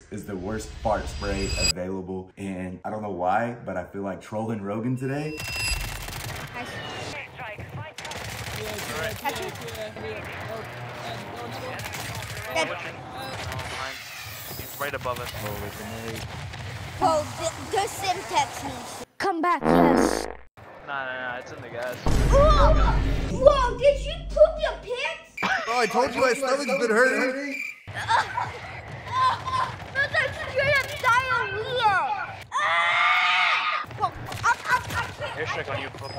is the worst fart spray available, and I don't know why, but I feel like trolling Rogan today. It's right above us. Oh, the Simtex needs to come back, yes. Nah, it's in the gas. Whoa, did you poop your pants? Oh, I told you my stomach's been hurting. That's straight up diarrhea. Airstrike on you.